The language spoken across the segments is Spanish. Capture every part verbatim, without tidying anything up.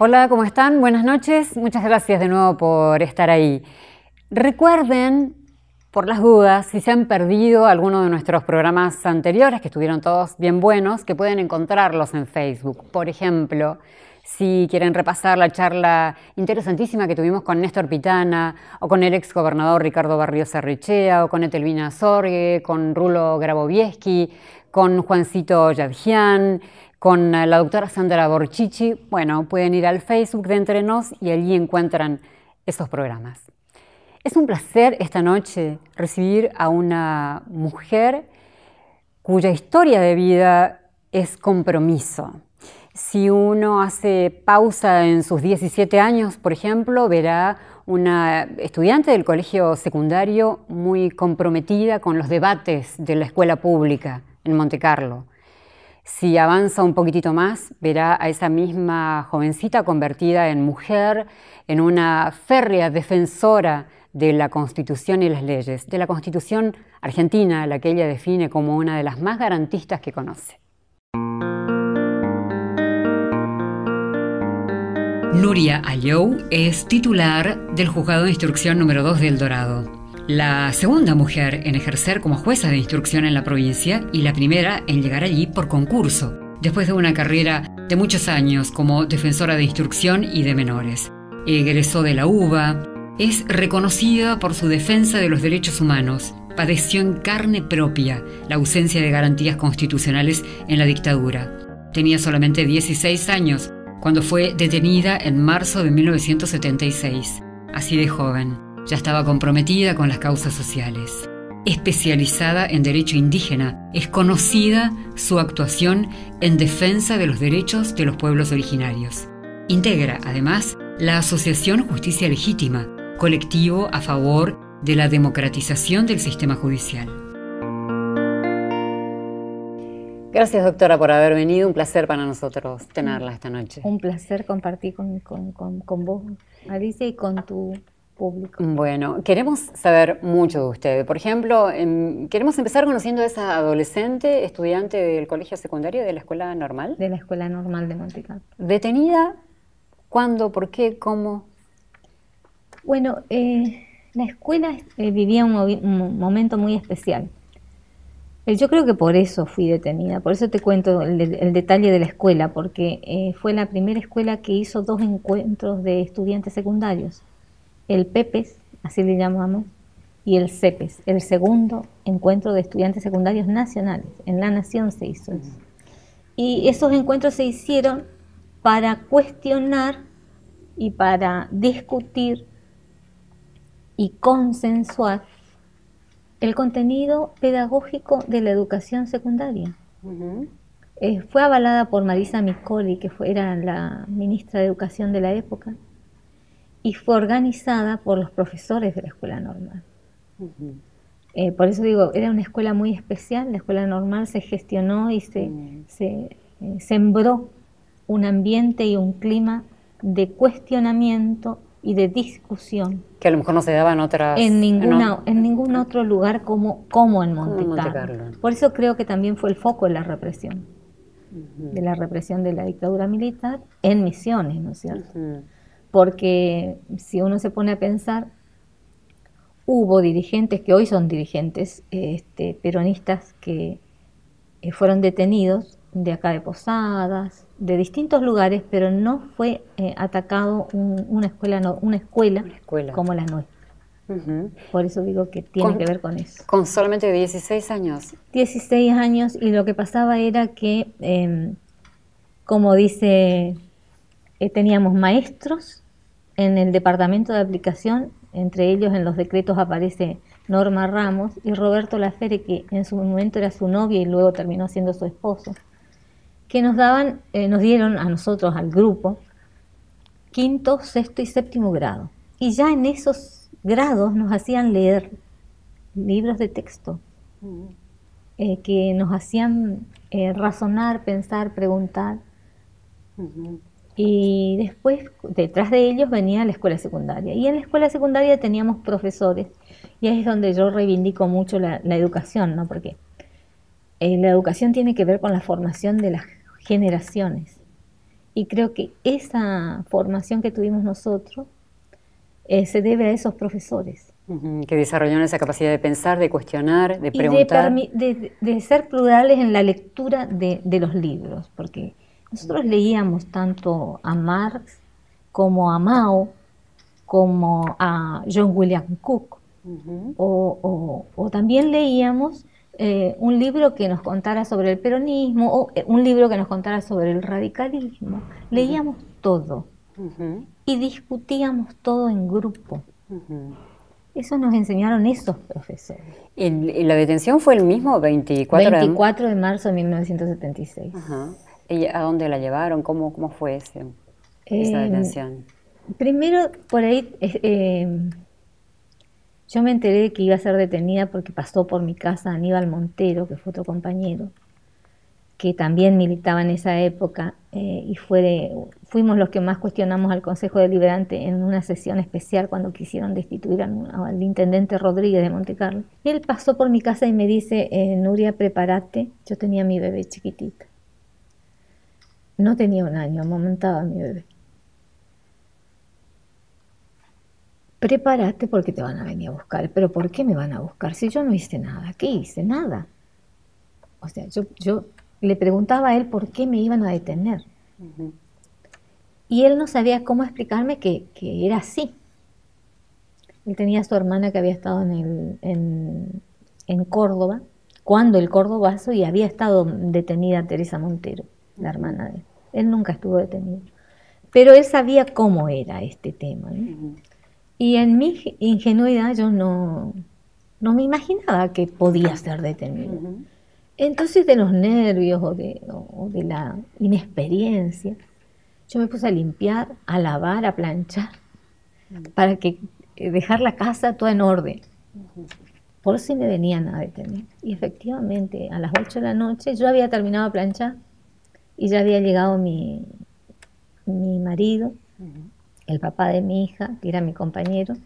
Hola, ¿cómo están? Buenas noches. Muchas gracias de nuevo por estar ahí. Recuerden, por las dudas, si se han perdido alguno de nuestros programas anteriores, que estuvieron todos bien buenos, que pueden encontrarlos en Facebook. Por ejemplo, si quieren repasar la charla interesantísima que tuvimos con Néstor Pitana, o con el ex gobernador Ricardo Barrios Arrechea, o con Etelvina Sorge, con Rulo Grabovieski, con Juancito Yadjian, con la doctora Sandra Borchichi, bueno, pueden ir al Facebook de Entre Nos y allí encuentran esos programas. Es un placer esta noche recibir a una mujer cuya historia de vida es compromiso. Si uno hace pausa en sus diecisiete años, por ejemplo, verá una estudiante del colegio secundario muy comprometida con los debates de la escuela pública en Monte Carlo. Si avanza un poquitito más, verá a esa misma jovencita convertida en mujer, en una férrea defensora de la Constitución y las leyes, de la Constitución argentina, la que ella define como una de las más garantistas que conoce. Nuria Alou es titular del Juzgado de Instrucción número dos de El Dorado. La segunda mujer en ejercer como jueza de instrucción en la provincia y la primera en llegar allí por concurso, después de una carrera de muchos años como defensora de instrucción y de menores. Egresó de la U B A, es reconocida por su defensa de los derechos humanos, padeció en carne propia la ausencia de garantías constitucionales en la dictadura. Tenía solamente dieciséis años cuando fue detenida en marzo de mil novecientos setenta y seis, así de joven. Ya estaba comprometida con las causas sociales. Especializada en derecho indígena, es conocida su actuación en defensa de los derechos de los pueblos originarios. Integra, además, la Asociación Justicia Legítima, colectivo a favor de la democratización del sistema judicial. Gracias, doctora, por haber venido. Un placer para nosotros tenerla esta noche. Un placer compartir con, con, con, con vos, Alicia, y con tu público. Bueno, queremos saber mucho de usted. Por ejemplo, eh, queremos empezar conociendo a esa adolescente, estudiante del colegio secundario de la Escuela Normal. De la Escuela Normal de Monte Carlo. ¿Detenida? ¿Cuándo? ¿Por qué? ¿Cómo? Bueno, eh, la escuela eh, vivía un, un momento muy especial. Eh, yo creo que por eso fui detenida, por eso te cuento el, el detalle de la escuela, porque eh, fue la primera escuela que hizo dos encuentros de estudiantes secundarios. El PEPES, así le llamamos, y el CEPES, el segundo encuentro de estudiantes secundarios nacionales. En La Nación se hizo eso. Y esos encuentros se hicieron para cuestionar y para discutir y consensuar el contenido pedagógico de la educación secundaria. Uh-huh. eh, fue avalada por Marisa Micoli, que fue, era la ministra de Educación de la época, y fue organizada por los profesores de la Escuela Normal. Uh-huh. eh, por eso digo, era una escuela muy especial. La Escuela Normal se gestionó y se, uh-huh. se eh, sembró un ambiente y un clima de cuestionamiento y de discusión. Que a lo mejor no se daba en otras... En, ninguna, en, en ningún otro lugar como, como en Monte, Monte Carlo. Carlo. Por eso creo que también fue el foco de la represión. Uh-huh. De la represión de la dictadura militar en Misiones, ¿no es cierto? Uh-huh. Porque si uno se pone a pensar, hubo dirigentes que hoy son dirigentes este, peronistas que eh, fueron detenidos de acá de Posadas, de distintos lugares, pero no fue eh, atacado un, una, escuela, no, una, escuela una escuela como la nuestra. Uh-huh. Por eso digo que tiene con, que ver con eso. Con solamente dieciséis años. dieciséis años, y lo que pasaba era que, eh, como dice, eh, teníamos maestros en el departamento de aplicación, entre ellos en los decretos aparece Norma Ramos y Roberto Lafere, que en su momento era su novia y luego terminó siendo su esposo, que nos daban, eh, nos dieron a nosotros, al grupo, quinto, sexto y séptimo grado. Y ya en esos grados nos hacían leer libros de texto, uh-huh. eh, que nos hacían eh, razonar, pensar, preguntar. Uh-huh. Y después, detrás de ellos venía la escuela secundaria. Y en la escuela secundaria teníamos profesores, y ahí es donde yo reivindico mucho la, la educación, ¿no? Porque eh, la educación tiene que ver con la formación de las generaciones. Y creo que esa formación que tuvimos nosotros eh, se debe a esos profesores. Uh-huh. Que desarrollaron esa capacidad de pensar, de cuestionar, de y preguntar. De, de, de ser plurales en la lectura de, de los libros, porque nosotros leíamos tanto a Marx como a Mao, como a John William Cook, uh-huh. o, o, o también leíamos eh, un libro que nos contara sobre el peronismo, o un libro que nos contara sobre el radicalismo. Leíamos uh-huh. todo uh-huh. y discutíamos todo en grupo. Uh-huh. Eso nos enseñaron esos profesores. ¿Y la detención fue el mismo veinticuatro, veinticuatro de marzo de mil novecientos setenta y seis? Uh-huh. ¿Y a dónde la llevaron? ¿Cómo, cómo fue ese, esa eh, detención? Primero, por ahí, eh, yo me enteré que iba a ser detenida porque pasó por mi casa Aníbal Montero, que fue otro compañero, que también militaba en esa época, eh, y fue de, fuimos los que más cuestionamos al Consejo Deliberante en una sesión especial cuando quisieron destituir al, al intendente Rodríguez de Montecarlo. Y él pasó por mi casa y me dice, eh, Nuria, prepárate. Yo tenía mi bebé chiquitita. No tenía un año, amamantaba a mi bebé. Prepárate porque te van a venir a buscar. ¿Pero por qué me van a buscar? Si yo no hice nada. ¿Qué hice? Nada. O sea, yo, yo le preguntaba a él por qué me iban a detener. Uh-huh. Y él no sabía cómo explicarme que, que era así. Él tenía a su hermana que había estado en, el, en, en Córdoba, cuando el cordobazo, y había estado detenida Teresa Montero, la hermana de él. Él nunca estuvo detenido. Pero él sabía cómo era este tema, ¿no? Uh-huh. Y en mi ingenuidad yo no, no me imaginaba que podía ser detenido. Uh-huh. Entonces, de los nervios o de, o de la inexperiencia, yo me puse a limpiar, a lavar, a planchar, uh-huh. para que dejar la casa toda en orden. Uh-huh. Por si me venían a detener. Y efectivamente, a las ocho de la noche yo había terminado de planchar y ya había llegado mi, mi marido, uh-huh. el papá de mi hija, que era mi compañero,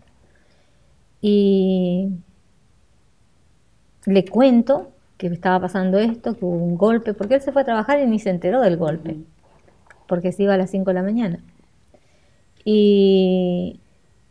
y le cuento que estaba pasando esto, que hubo un golpe, porque él se fue a trabajar y ni se enteró del golpe, uh-huh. porque se iba a las cinco de la mañana. Y,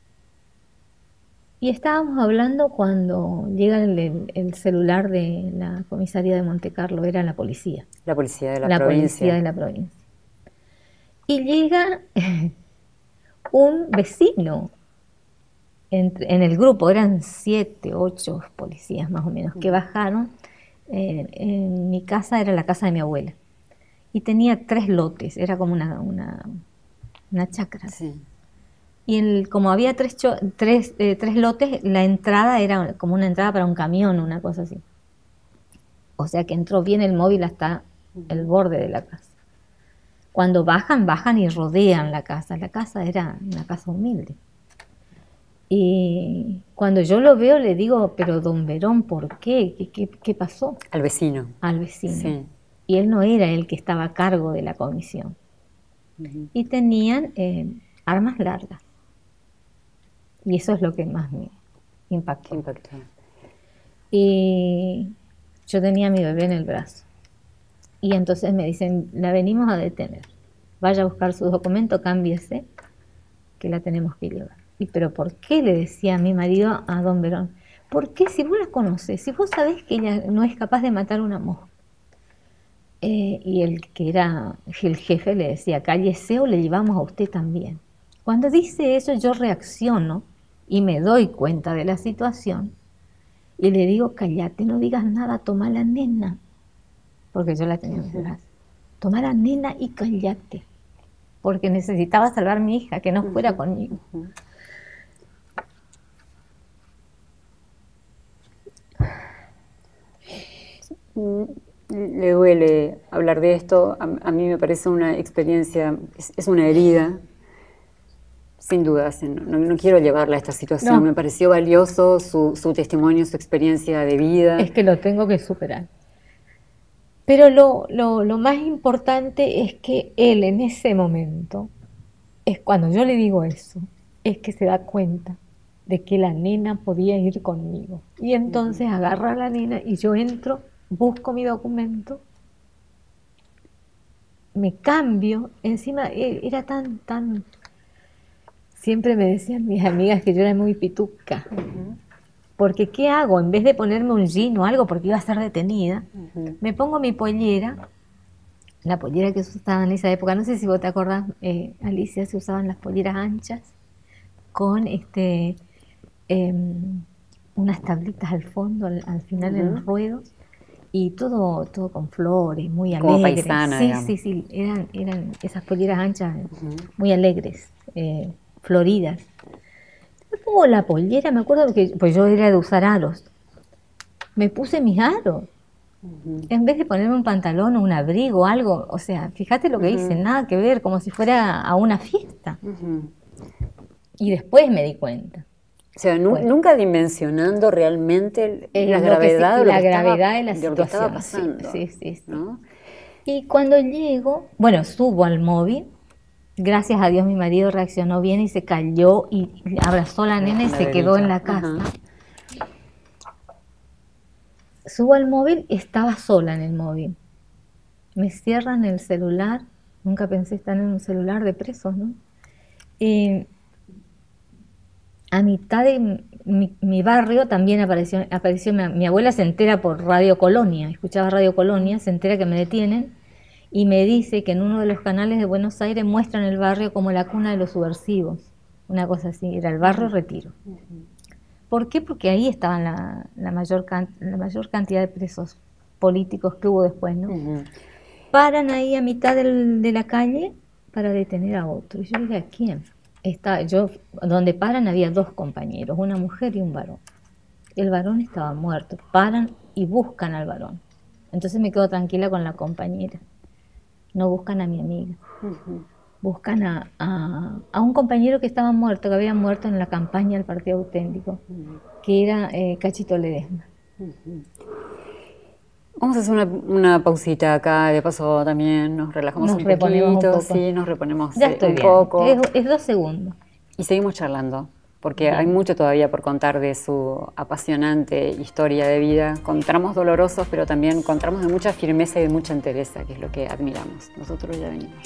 y estábamos hablando cuando llega el, el, el celular de la comisaría de Montecarlo, era la policía. La policía de la, la provincia. policía de la provincia. Y llega un vecino entre, en el grupo, eran siete, ocho policías más o menos, que bajaron. Eh, en mi casa era la casa de mi abuela y tenía tres lotes, era como una, una, una chacra. Sí. Y el, como había tres, cho, tres, eh, tres lotes, la entrada era como una entrada para un camión, una cosa así. O sea que entró bien el móvil hasta el borde de la casa. Cuando bajan, bajan y rodean la casa. La casa era una casa humilde. Y cuando yo lo veo le digo, pero don Verón, ¿por qué? ¿Qué, qué, qué pasó? Al vecino. Al vecino. Sí. Y él no era el que estaba a cargo de la comisión. Uh-huh. Y tenían eh, armas largas. Y eso es lo que más me impactó. impactó. Y yo tenía a mi bebé en el brazo. Y entonces me dicen, la venimos a detener. Vaya a buscar su documento, cámbiese, que la tenemos que llevar. ¿Y pero por qué? Le decía a mi marido, a don Verón. ¿Por qué? Si vos la conocés, si vos sabés que ella no es capaz de matar una mosca. Eh, y el que era el jefe le decía, cállese o le llevamos a usted también. Cuando dice eso yo reacciono y me doy cuenta de la situación y le digo, cállate, no digas nada, toma la nena. Porque yo la tenía en el brazo. Toma la nena y cállate. Porque necesitaba salvar a mi hija, que no fuera uh-huh. conmigo. Uh-huh. Le duele hablar de esto, a, a mí me parece una experiencia, es, es una herida, sin dudas, no, no quiero llevarla a esta situación, no. Me pareció valioso su, su testimonio, su experiencia de vida. Es que lo tengo que superar. Pero lo, lo, lo más importante es que él en ese momento, es cuando yo le digo eso, es que se da cuenta de que la nena podía ir conmigo. Y entonces uh-huh. agarra a la nena y yo entro, busco mi documento, me cambio, encima e- era tan, tan... Siempre me decían mis amigas que yo era muy pituca. Ujú, Porque ¿qué hago? En vez de ponerme un jean o algo porque iba a ser detenida, ujú. me pongo mi pollera, la pollera que se usaba en esa época, no sé si vos te acordás, eh, Alicia, se usaban las polleras anchas con este em, unas tablitas al fondo, al, al final en los Ujú. ruedos, y todo, todo con flores, muy Como alegres. paisana, Sí, digamos. sí, sí, eran, eran esas polleras anchas Ujú, muy alegres, eh, floridas. Me pongo la pollera, me acuerdo que pues yo era de usar aros. Me puse mis aros. ujú, En vez de ponerme un pantalón o un abrigo o algo, o sea, fíjate lo que hice, ujú, nada que ver, como si fuera a una fiesta. ujú. Y después me di cuenta. O sea, nu- Bueno, nunca dimensionando realmente el- eh, la lo que sí- gravedad de lo que la estaba, gravedad de la de lo que estaba situación, sí, pasando, sí, sí, sí. ¿no? Y cuando llego, bueno, subo al móvil, gracias a Dios mi marido reaccionó bien y se cayó y abrazó a la La, nena y la se quedó en bebita. la casa. Ajá. Subo al móvil y estaba sola en el móvil. Me cierran el celular, nunca pensé estar en un celular de presos, ¿no? Y a mitad de mi, mi barrio también apareció, apareció mi, mi abuela se entera por Radio Colonia, escuchaba Radio Colonia, se entera que me detienen y me dice que en uno de los canales de Buenos Aires muestran el barrio como la cuna de los subversivos, una cosa así, era el barrio Retiro. ¿Por qué? Porque ahí estaban la, la, mayor, can, la mayor cantidad de presos políticos que hubo después, ¿no? Ujú. Paran ahí a mitad del, de la calle para detener a otro. Y yo dije, ¿a quién? Está, yo, donde paran había dos compañeros, una mujer y un varón. El varón estaba muerto. Paran y buscan al varón. Entonces me quedo tranquila con la compañera. No buscan a mi amiga. Ujú. Buscan a, a, a un compañero que estaba muerto, que había muerto en la campaña del Partido Auténtico, que era eh, Cachito Ledesma. Vamos a hacer una, una pausita acá, de paso también nos relajamos Nos un reponemos un poquito, poco. sí, nos reponemos Ya eh, estoy un bien. poco Es, es dos segundos. y seguimos charlando, porque hay Bien. mucho todavía por contar de su apasionante historia de vida, con tramos dolorosos, pero también con tramos de mucha firmeza y de mucha entereza, que es lo que admiramos. Nosotros ya venimos.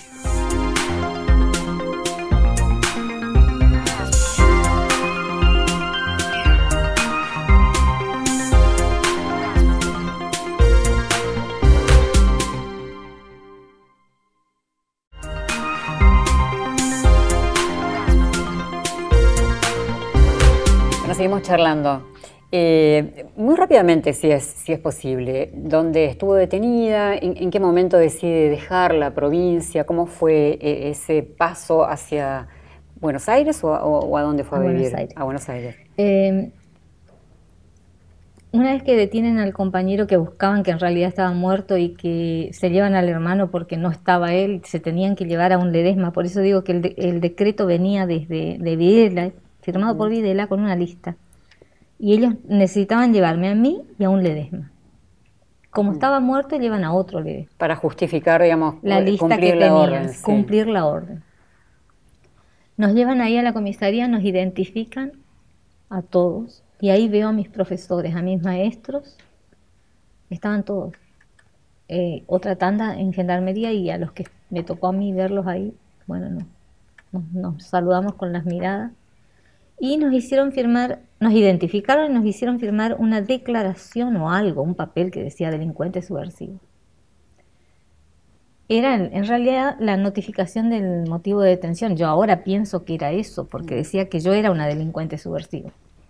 Bueno, seguimos charlando. Eh, muy rápidamente, si es, si es posible, ¿dónde estuvo detenida? ¿En, en qué momento decide dejar la provincia? ¿Cómo fue eh, ese paso hacia Buenos Aires o, o- o a dónde fue A a Buenos vivir? Aires. A Buenos Aires. Eh, una vez que detienen al compañero que buscaban, que en realidad estaba muerto, y que se llevan al hermano porque no estaba él, se tenían que llevar a un Ledesma. Por eso digo que el, de- el decreto venía desde de Videla, firmado por Videla con una lista. Y ellos necesitaban llevarme a mí y a un Ledesma. Como estaba muerto, llevan a otro Ledesma. Para justificar, digamos, La lista cumplir que la tenían, orden. Sí. cumplir la orden. Nos llevan ahí a la comisaría, nos identifican a todos. Y ahí veo a mis profesores, a mis maestros, estaban todos. Eh, otra tanda en gendarmería y a los que me tocó a mí verlos ahí, bueno, no, nos, nos saludamos con las miradas y nos hicieron firmar, nos identificaron y nos hicieron firmar una declaración o algo, un papel que decía delincuente subversivo. Era en, en realidad la notificación del motivo de detención. Yo ahora pienso que era eso, porque decía que yo era una delincuente subversiva.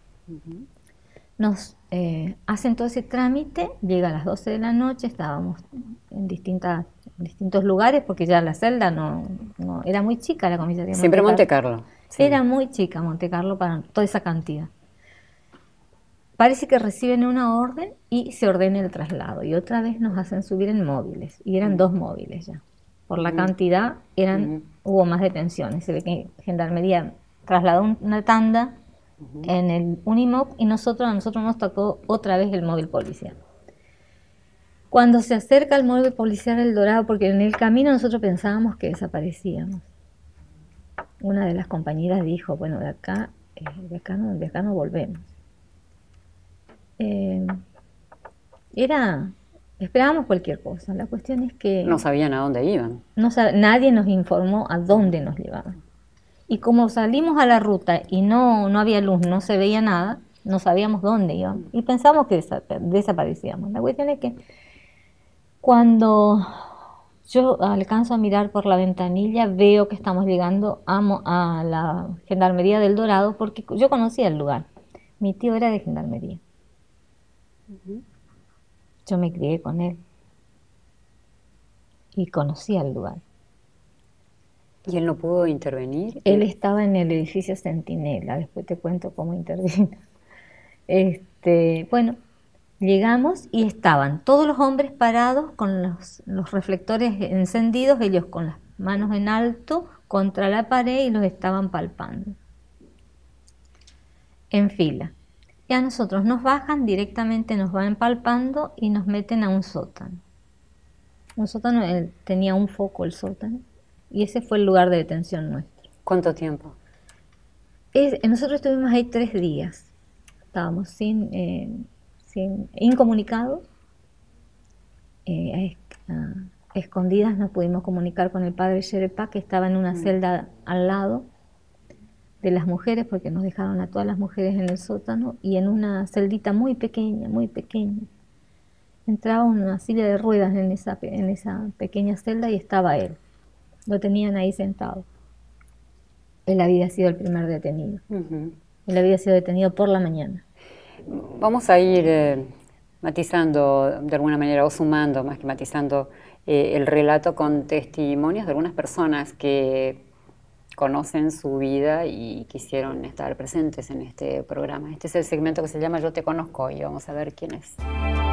Nos eh, hacen todo ese trámite, llega a las doce de la noche, estábamos en, distintas, en distintos lugares, porque ya la celda no, no era muy chica la comisaría. Siempre Monte Carlo. Sí. Era muy chica Monte Carlo para toda esa cantidad. Parece que reciben una orden y se ordena el traslado. Y otra vez nos hacen subir en móviles. Y eran dos móviles ya. Por la cantidad eran, hubo más detenciones. Se ve que Gendarmería trasladó una tanda en el Unimog y nosotros, a nosotros nos tocó otra vez el móvil policial. Cuando se acerca el móvil policial El Dorado, porque en el camino nosotros pensábamos que desaparecíamos. Una de las compañeras dijo, bueno, de acá, eh, de acá no, de acá no volvemos. Eh, era esperábamos cualquier cosa. La cuestión es que No sabían a dónde iban. no sab- nadie nos informó a dónde nos llevaban. Y como salimos a la ruta y no, no había luz, no se veía nada, no sabíamos dónde íbamos. Y pensamos que desa- desaparecíamos. La cuestión es que cuando yo alcanzo a mirar por la ventanilla, veo que estamos llegando a, Mo- a la Gendarmería del Dorado, porque yo conocía el lugar. Mi tío era de Gendarmería. Yo me crié con él y conocía el lugar. ¿Y él no pudo intervenir? Él estaba en el edificio Centinela, después te cuento cómo intervino. Este, bueno, llegamos y estaban todos los hombres parados con los, los reflectores encendidos, ellos con las manos en alto contra la pared y los estaban palpando en fila. Y a nosotros nos bajan, directamente nos van palpando y nos meten a un sótano. Un sótano, él tenía un foco el sótano, y ese fue el lugar de detención nuestro. ¿Cuánto tiempo? Es, nosotros estuvimos ahí tres días. Estábamos sin, eh, sin incomunicados, eh, a, a escondidas nos pudimos comunicar con el padre Sherpa, que estaba en una mm. celda al lado de las mujeres, porque nos dejaron a todas las mujeres en el sótano, y en una celdita muy pequeña, muy pequeña. Entraba una silla de ruedas en esa, en esa pequeña celda y estaba él. Lo tenían ahí sentado. Él había sido el primer detenido. Uh-huh. Él había sido detenido por la mañana. Vamos a ir eh, matizando de alguna manera, o sumando, más que matizando, eh, el relato con testimonios de algunas personas que conocen su vida y quisieron estar presentes en este programa. Este es el segmento que se llama Yo te conozco y vamos a ver quién es.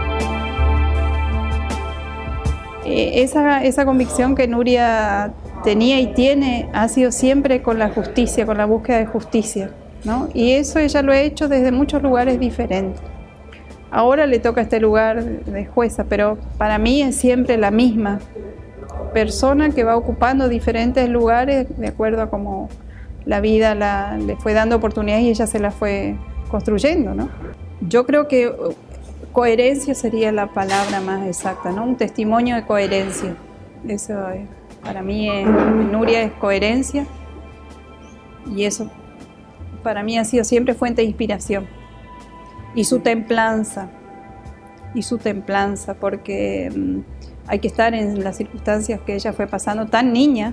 Eh, esa, esa convicción que Nuria tenía y tiene ha sido siempre con la justicia, con la búsqueda de justicia, ¿no? Y eso ella lo ha hecho desde muchos lugares diferentes. Ahora le toca este lugar de jueza, pero para mí es siempre la misma persona que va ocupando diferentes lugares de acuerdo a cómo la vida la, le fue dando oportunidades y ella se la fue construyendo, ¿no? Yo creo que coherencia sería la palabra más exacta, ¿no? Un testimonio de coherencia. Eso es, para mí, es, Nuria es coherencia, y eso para mí ha sido siempre fuente de inspiración. Y su templanza, y su templanza, porque um, hay que estar en las circunstancias que ella fue pasando tan niña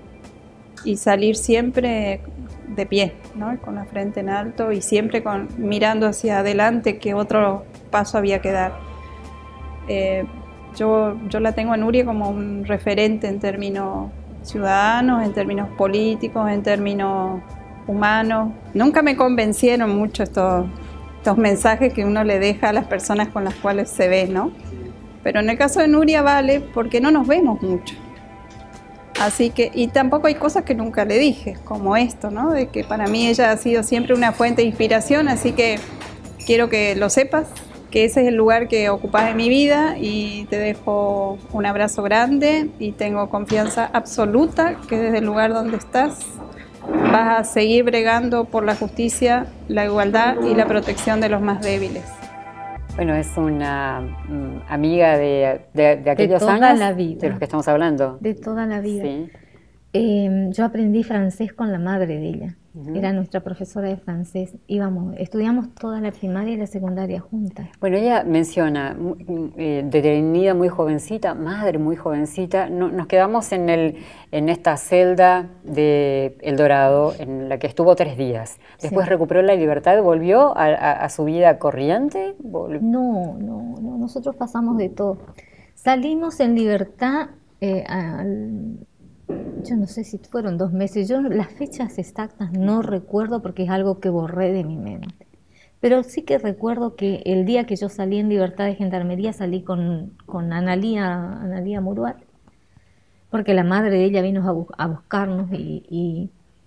y salir siempre de pie, ¿no? Con la frente en alto y siempre con, mirando hacia adelante, que otro paso había que dar. Eh, yo, yo la tengo a Nuria como un referente en términos ciudadanos, en términos políticos, en términos humanos. Nunca me convencieron mucho estos, estos mensajes que uno le deja a las personas con las cuales se ve, ¿no? Pero en el caso de Nuria vale porque no nos vemos mucho. Así que, y tampoco hay cosas que nunca le dije, como esto, ¿no? De que para mí ella ha sido siempre una fuente de inspiración, así que quiero que lo sepas, que ese es el lugar que ocupas en mi vida, y te dejo un abrazo grande y tengo confianza absoluta que desde el lugar donde estás vas a seguir bregando por la justicia, la igualdad y la protección de los más débiles. Bueno, es una um, amiga de, de, de aquellos de toda años la vida, de los que estamos hablando. De toda la vida. Sí. Eh, yo aprendí francés con la madre de ella. Uh-huh. Era nuestra profesora de francés. Íbamos, estudiamos toda la primaria y la secundaria juntas. Bueno, ella menciona, eh, detenida muy jovencita, madre muy jovencita. No, nos quedamos en, el, en esta celda de El Dorado, en la que estuvo tres días. Después sí. recuperó la libertad, ¿volvió a, a, a su vida corriente? ¿Volvió? No, no, no, nosotros pasamos de todo. Salimos en libertad eh, al... Yo no sé si fueron dos meses, yo las fechas exactas no recuerdo porque es algo que borré de mi mente. Pero sí que recuerdo que el día que yo salí en libertad de Gendarmería salí con, con Analía, Analía Muruat, porque la madre de ella vino a, bu a buscarnos y, y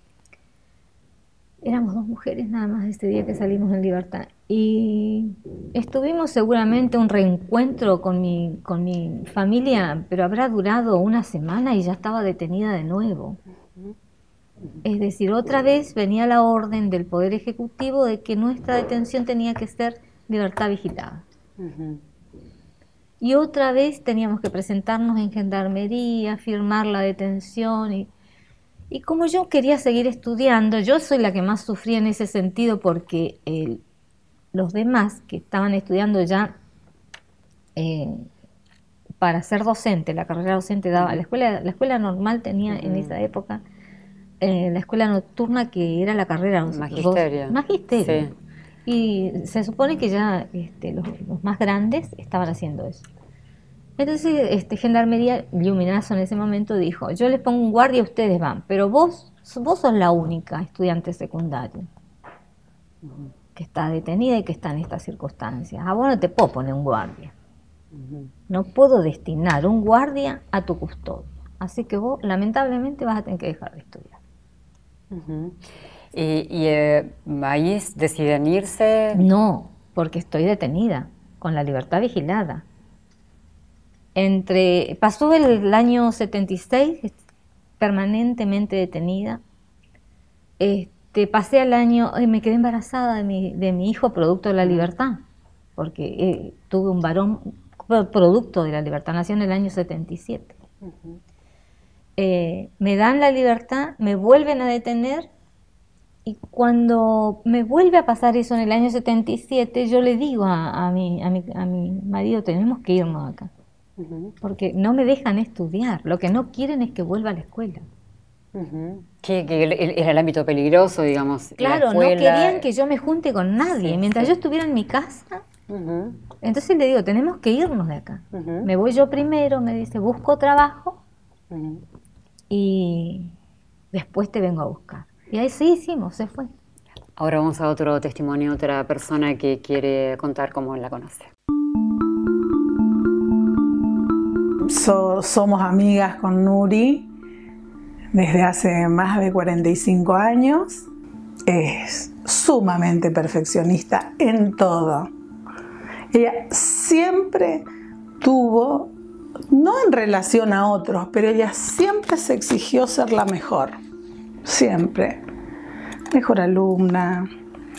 éramos dos mujeres nada más ese día que salimos en libertad. Y estuvimos seguramente un reencuentro con mi, con mi familia, pero habrá durado una semana y ya estaba detenida de nuevo. Es decir, otra vez venía la orden del Poder Ejecutivo de que nuestra detención tenía que ser libertad vigilada. y otra vez teníamos que presentarnos en gendarmería, firmar la detención. Y, y como yo quería seguir estudiando, yo soy la que más sufría en ese sentido porque el, los demás que estaban estudiando ya eh, para ser docente, la carrera docente daba, la escuela, la escuela normal tenía uh-huh. en esa época eh, la escuela nocturna que era la carrera magisterio. Magisterio. Sí. Y se supone que ya este, los, los más grandes estaban haciendo eso. Entonces, este, Gendarmería, Liuminazo en ese momento dijo, yo les pongo un guardia, ustedes van, pero vos, vos sos la única estudiante secundaria uh-huh. que está detenida y que está en estas circunstancias. A vos no te puedo poner un guardia. Uh-huh. No puedo destinar un guardia a tu custodia. Así que vos, lamentablemente, vas a tener que dejar de estudiar. Uh-huh. ¿Y, y eh, ahí deciden irse? No, porque estoy detenida, con la libertad vigilada. Entre, pasó el año setenta y seis, permanentemente detenida. Este, pasé al año, eh, me quedé embarazada de mi, de mi hijo producto de la libertad, porque eh, tuve un varón producto de la libertad, nació en el año setenta y siete. Uh-huh. eh, me dan la libertad, me vuelven a detener. Y cuando me vuelve a pasar eso en el año setenta y siete, yo le digo a, a, mi, a, mi, a mi marido, tenemos que irnos acá, uh-huh. porque no me dejan estudiar, lo que no quieren es que vuelva a la escuela. Uh-huh. que, que era el ámbito peligroso, digamos. Claro, no querían que yo me junte con nadie, sí, mientras sí. yo estuviera en mi casa. Uh-huh. Entonces le digo, tenemos que irnos de acá. Uh-huh. Me voy yo primero, me dice, busco trabajo uh-huh. y después te vengo a buscar. Y ahí sí hicimos, se fue. Ahora vamos a otro testimonio, otra persona que quiere contar cómo la conoce. So, somos amigas con Nuri desde hace más de cuarenta y cinco años. Es sumamente perfeccionista en todo. Ella siempre tuvo, no en relación a otros, pero ella siempre se exigió ser la mejor. Siempre. Mejor alumna,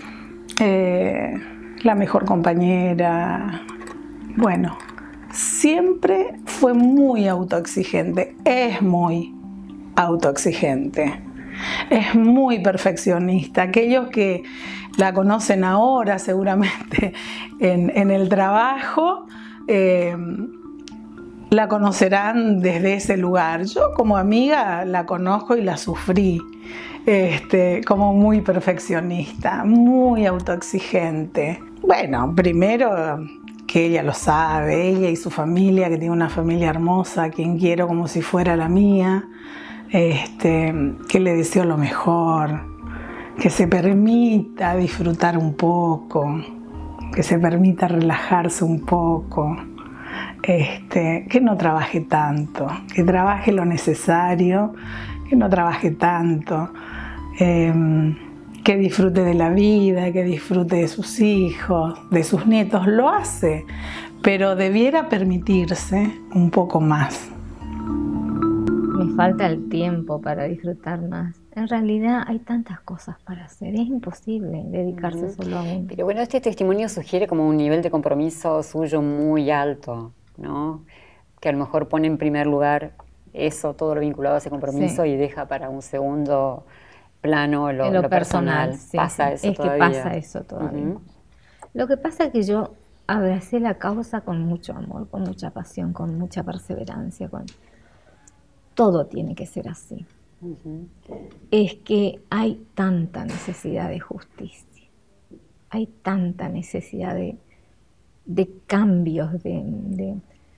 eh, la mejor compañera. Bueno, siempre fue muy autoexigente, es muy autoexigente, es muy perfeccionista. Aquellos que la conocen ahora seguramente en, en el trabajo, eh, la conocerán desde ese lugar. Yo como amiga la conozco y la sufrí, este, como muy perfeccionista, muy autoexigente. Bueno, primero que ella lo sabe, ella y su familia, que tiene una familia hermosa, a quien quiero como si fuera la mía, este, que le deseo lo mejor, que se permita disfrutar un poco, que se permita relajarse un poco. Este, que no trabaje tanto, que trabaje lo necesario, que no trabaje tanto, eh, que disfrute de la vida, que disfrute de sus hijos, de sus nietos. Lo hace, pero debiera permitirse un poco más. Me falta el tiempo para disfrutar más. En realidad hay tantas cosas para hacer, es imposible dedicarse uh-huh. solo a uno. Pero bueno, este testimonio sugiere como un nivel de compromiso suyo muy alto, ¿no? Que a lo mejor pone en primer lugar eso, todo lo vinculado a ese compromiso sí. y deja para un segundo plano lo, lo, lo personal. personal. Sí, pasa sí. eso es todavía. Es que pasa eso todavía. Uh-huh. Lo que pasa es que yo abracé la causa con mucho amor, con mucha pasión, con mucha perseverancia. Con... Todo tiene que ser así. Uh-huh. Es que hay tanta necesidad de justicia, hay tanta necesidad de de cambios, de, de,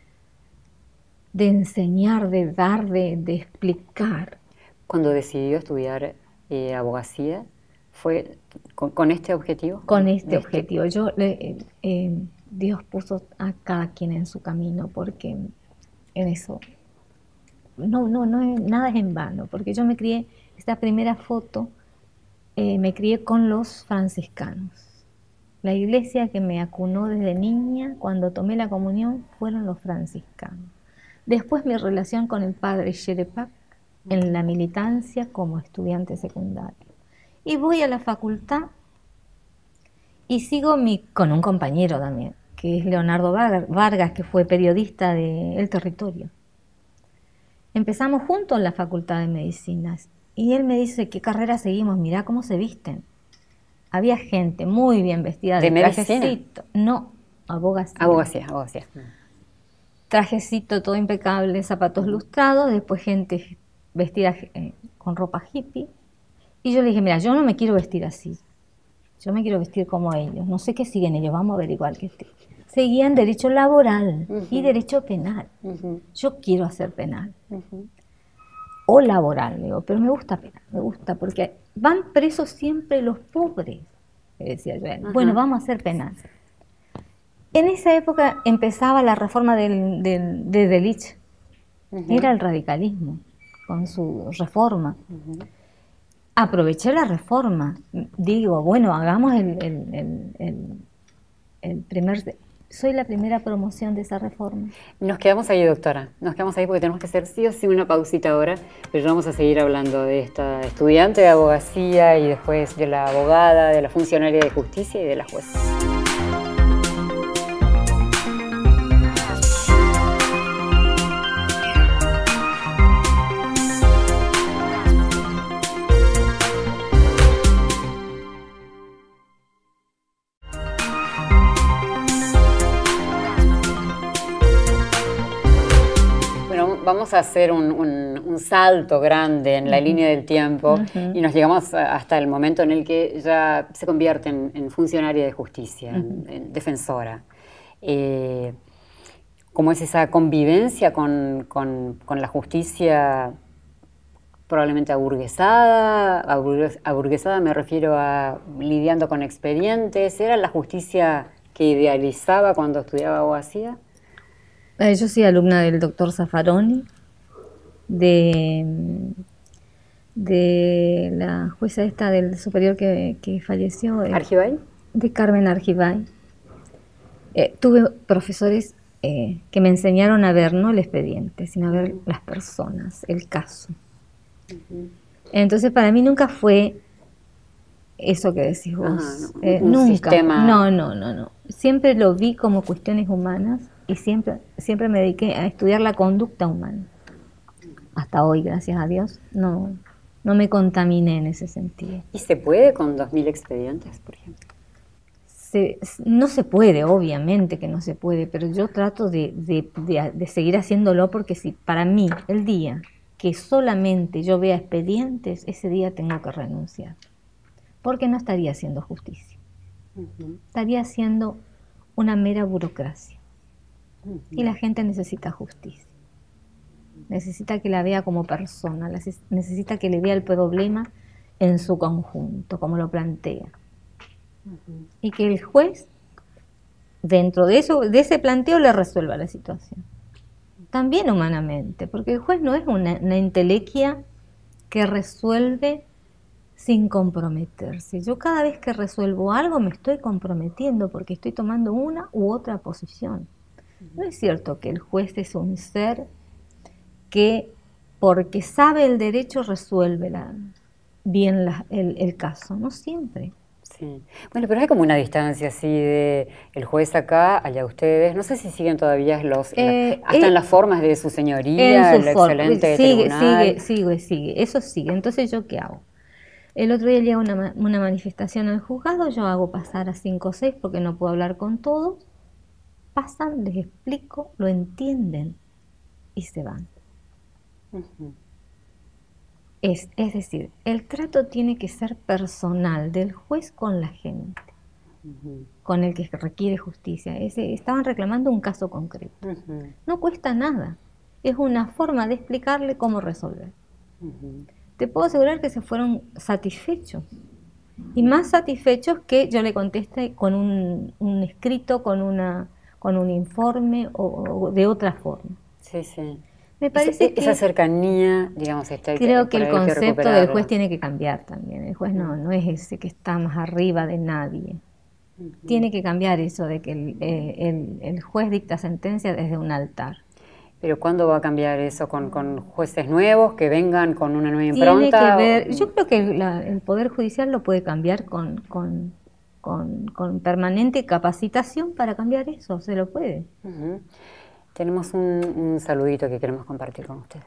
de enseñar, de dar, de, de explicar. Cuando decidió estudiar eh, abogacía, ¿fue con, con este objetivo? Con este, este... objetivo. Yo, eh, eh, Dios puso a cada quien en su camino, porque en eso, no, no, no es, nada es en vano, porque yo me crié, esta primera foto, eh, me crié con los franciscanos. La iglesia que me acunó desde niña, cuando tomé la comunión, fueron los franciscanos. Después mi relación con el padre Sherepak en la militancia como estudiante secundario. Y voy a la facultad y sigo mi, con un compañero también, que es Leonardo Vargas, que fue periodista de El Territorio. Empezamos juntos en la Facultad de Medicinas y él me dice, ¿qué carrera seguimos? Mirá cómo se visten. Había gente muy bien vestida de, ¿De medicina? Trajecito. No, abogacía. Abogacía, abogacía. Trajecito todo impecable, zapatos lustrados, después gente vestida eh, con ropa hippie. Y yo le dije, mira, yo no me quiero vestir así. Yo me quiero vestir como ellos. No sé qué siguen ellos, vamos a averiguar qué siguen. Seguían derecho laboral uh-huh. y derecho penal. Uh-huh. Yo quiero hacer penal. Uh-huh. O laboral, digo, pero me gusta penal, me gusta, porque van presos siempre los pobres, me decía yo. Uh-huh. Bueno, vamos a hacer penal. En esa época empezaba la reforma del, del, de Delitzsch. Uh-huh. Era el radicalismo, con su reforma. Uh-huh. Aproveché la reforma. Digo, bueno, hagamos el, el, el, el, el primer... Soy la primera promoción de esa reforma. Nos quedamos ahí, doctora. Nos quedamos ahí porque tenemos que hacer sí o sí una pausita ahora, pero ya vamos a seguir hablando de esta estudiante de abogacía y después de la abogada, de la funcionaria de justicia y de la jueza. Vamos a hacer un, un, un salto grande en la uh-huh. línea del tiempo uh-huh. y nos llegamos hasta el momento en el que ya se convierte en, en funcionaria de justicia, uh-huh. en, en defensora. Eh, ¿Cómo es esa convivencia con, con, con la justicia probablemente aburguesada? Aburgues, aburguesada me refiero a lidiando con expedientes. ¿Era la justicia que idealizaba cuando estudiaba abogacía? Yo soy alumna del doctor Zaffaroni, de, de la jueza esta del superior que, que falleció. ¿Argibay? De Carmen Argibay. Eh, tuve profesores eh, que me enseñaron a ver no el expediente, sino a ver las personas, el caso. Uh-huh. Entonces para mí nunca fue eso que decís vos. Ajá, no, eh, un nunca. Sistema... No, no, no, no. Siempre lo vi como cuestiones humanas. Y siempre, siempre me dediqué a estudiar la conducta humana. Hasta hoy, gracias a Dios, no, no me contaminé en ese sentido. ¿Y se puede con dos mil expedientes, por ejemplo? Se, no se puede, obviamente que no se puede, pero yo trato de, de, de, de seguir haciéndolo porque si para mí el día que solamente yo vea expedientes, ese día tengo que renunciar. Porque no estaría haciendo justicia. Uh-huh. Estaría haciendo una mera burocracia. Y la gente necesita justicia, necesita que la vea como persona, necesita que le vea el problema en su conjunto, como lo plantea. Uh-huh. Y que el juez, dentro de eso, de ese planteo, le resuelva la situación. También humanamente, porque el juez no es una, una entelequia que resuelve sin comprometerse. Yo cada vez que resuelvo algo me estoy comprometiendo porque estoy tomando una u otra posición. No es cierto que el juez es un ser que, porque sabe el derecho, resuelve la, bien la, el, el caso. No siempre. Sí. Bueno, pero hay como una distancia así de el juez acá, allá ustedes. No sé si siguen todavía los eh, la, hasta eh, en las formas de su señoría, el excelente sigue, tribunal. Sigue, sigue, sigue. Eso sigue. Entonces, ¿yo qué hago? El otro día llega una, una manifestación al juzgado, yo hago pasar a cinco o seis porque no puedo hablar con todos. Pasan, les explico, lo entienden y se van. Uh-huh. es, es decir, el trato tiene que ser personal del juez con la gente, uh-huh. con el que requiere justicia. Ese, estaban reclamando un caso concreto. Uh-huh. No cuesta nada, es una forma de explicarle cómo resolver. Uh-huh. Te puedo asegurar que se fueron satisfechos. Y más satisfechos que yo le conteste con un, un escrito, con una... con un informe o, o de otra forma. Sí, sí. Me parece esa, que... Esa cercanía, digamos, está... Creo que el concepto del juez tiene que cambiar también. El juez no, no es ese que está más arriba de nadie. Uh-huh. Tiene que cambiar eso de que el, el, el juez dicta sentencia desde un altar. Pero ¿cuándo va a cambiar eso? ¿Con, con jueces nuevos que vengan con una nueva impronta? Tiene que ver... O... Yo creo que la, el Poder Judicial lo puede cambiar con... con con, con permanente capacitación para cambiar eso, se lo puede. Uh-huh. Tenemos un, un saludito que queremos compartir con ustedes.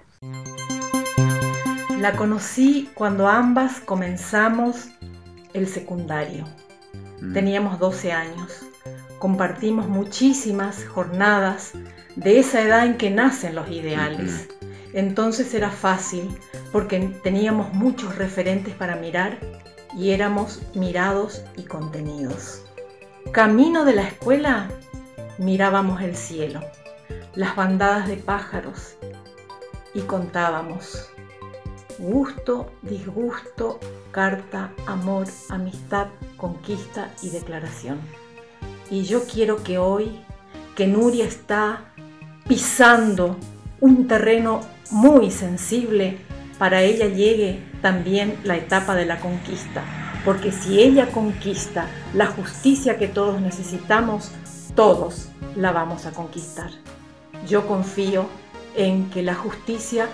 La conocí cuando ambas comenzamos el secundario. Mm. Teníamos doce años. Compartimos muchísimas jornadas de esa edad en que nacen los ideales. Mm-hmm. Entonces era fácil porque teníamos muchos referentes para mirar y éramos mirados y contenidos. Camino de la escuela mirábamos el cielo, las bandadas de pájaros y contábamos gusto, disgusto, carta, amor, amistad, conquista y declaración. Y yo quiero que hoy, que Nuria está pisando un terreno muy sensible, para ella llegue también la etapa de la conquista. Porque si ella conquista la justicia que todos necesitamos, todos la vamos a conquistar. Yo confío en que la justicia,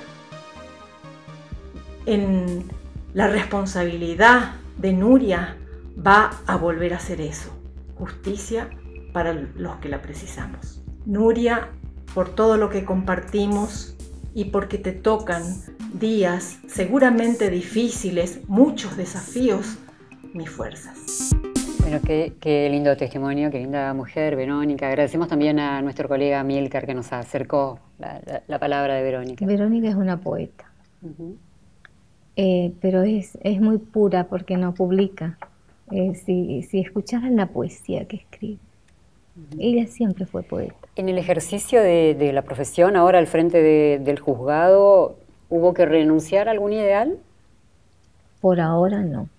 en la responsabilidad de Nuria, va a volver a hacer eso. Justicia para los que la precisamos. Nuria, por todo lo que compartimos y porque te tocan días seguramente difíciles, muchos desafíos, mis fuerzas. Bueno, qué, qué lindo testimonio, qué linda mujer, Verónica. Agradecemos también a nuestro colega Milcar que nos acercó la, la, la palabra de Verónica. Verónica es una poeta, uh-huh. eh, pero es, es muy pura porque no publica. Eh, si, si escucharan la poesía que escribe, uh-huh. ella siempre fue poeta. En el ejercicio de, de la profesión, ahora al frente de, del juzgado, ¿hubo que renunciar a algún ideal? Por ahora no.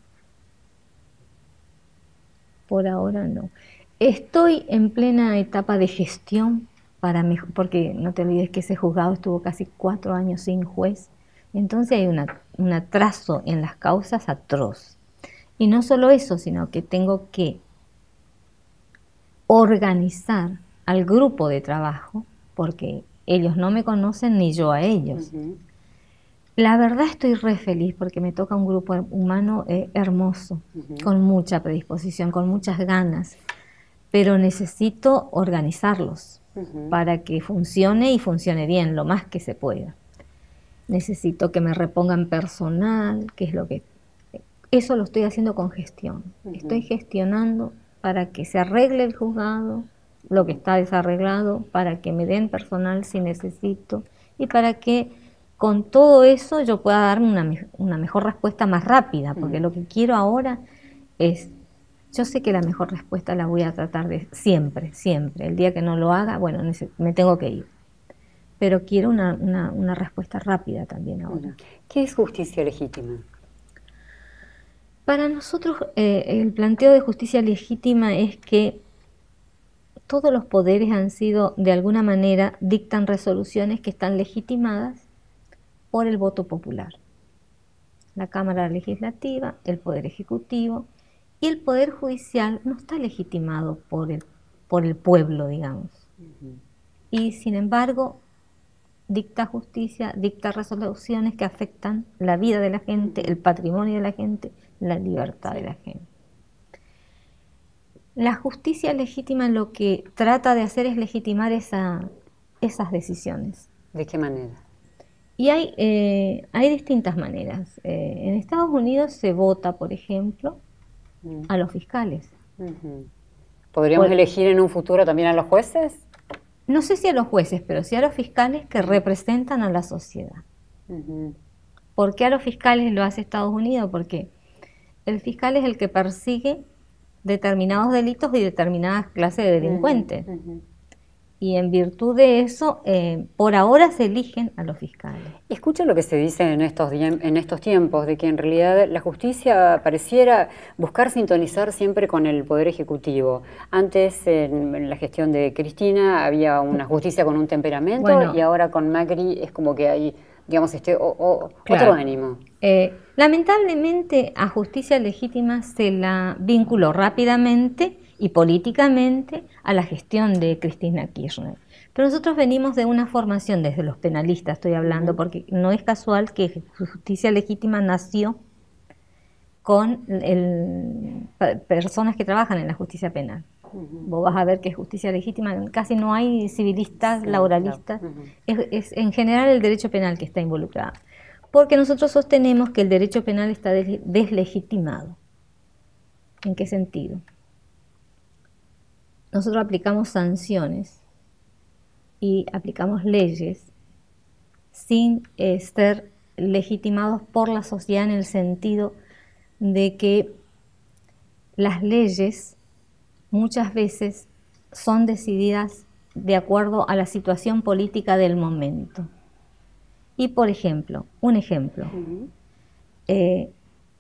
Por ahora no. Estoy en plena etapa de gestión, para mi, porque no te olvides que ese juzgado estuvo casi cuatro años sin juez. Entonces hay una, un atraso en las causas atroz. Y no solo eso, sino que tengo que organizar al grupo de trabajo, porque ellos no me conocen ni yo a ellos. Uh-huh. La verdad estoy re feliz porque me toca un grupo humano eh, hermoso, uh-huh. con mucha predisposición, con muchas ganas, pero necesito organizarlos uh-huh. para que funcione y funcione bien, lo más que se pueda. Necesito que me repongan personal, que es lo que... Eso lo estoy haciendo con gestión. Uh-huh. Estoy gestionando para que se arregle el juzgado, lo que está desarreglado, para que me den personal si necesito y para que con todo eso yo pueda darme una, una mejor respuesta más rápida, porque uh-huh. lo que quiero ahora es, yo sé que la mejor respuesta la voy a tratar de siempre, siempre. El día que no lo haga, bueno, me tengo que ir. Pero quiero una, una, una respuesta rápida también ahora. ¿Qué es justicia legítima? Para nosotros eh, el planteo de justicia legítima es que todos los poderes han sido, de alguna manera, dictan resoluciones que están legitimadas por el voto popular. La Cámara Legislativa, el Poder Ejecutivo y el Poder Judicial no está legitimado por el, por el pueblo, digamos. Uh-huh. Y sin embargo, dicta justicia, dicta resoluciones que afectan la vida de la gente, el patrimonio de la gente, la libertad de la gente. La justicia legítima lo que trata de hacer es legitimar esa, esas decisiones. ¿De qué manera? Y hay, eh, hay distintas maneras. Eh, en Estados Unidos se vota, por ejemplo, mm. a los fiscales. Uh-huh. ¿Podríamos por, elegir en un futuro también a los jueces? No sé si a los jueces, pero sí a los fiscales que representan a la sociedad. Uh-huh. ¿Por qué a los fiscales lo hace Estados Unidos? Porque el fiscal es el que persigue determinados delitos y determinadas clases de delincuentes. Uh-huh. Uh-huh. Y en virtud de eso, eh, por ahora se eligen a los fiscales. Escucha lo que se dice en estos, en estos tiempos, de que en realidad la justicia pareciera buscar sintonizar siempre con el Poder Ejecutivo. Antes, en, en la gestión de Cristina, había una justicia con un temperamento, bueno, y ahora con Macri es como que hay, digamos, este o, o, claro, otro ánimo. Eh, lamentablemente, a justicia legítima se la vinculó rápidamente y políticamente a la gestión de Cristina Kirchner. Pero nosotros venimos de una formación, desde los penalistas estoy hablando, porque no es casual que justicia legítima nació con el, personas que trabajan en la justicia penal. Uh-huh. Vos vas a ver que es justicia legítima, casi no hay civilistas, sí, laboralistas, no. uh-huh. es, es en general el derecho penal que está involucrado, porque nosotros sostenemos que el derecho penal está des, deslegitimado. ¿En qué sentido? Nosotros aplicamos sanciones y aplicamos leyes sin eh, ser legitimados por la sociedad, en el sentido de que las leyes muchas veces son decididas de acuerdo a la situación política del momento. Y por ejemplo, un ejemplo, uh-huh. eh,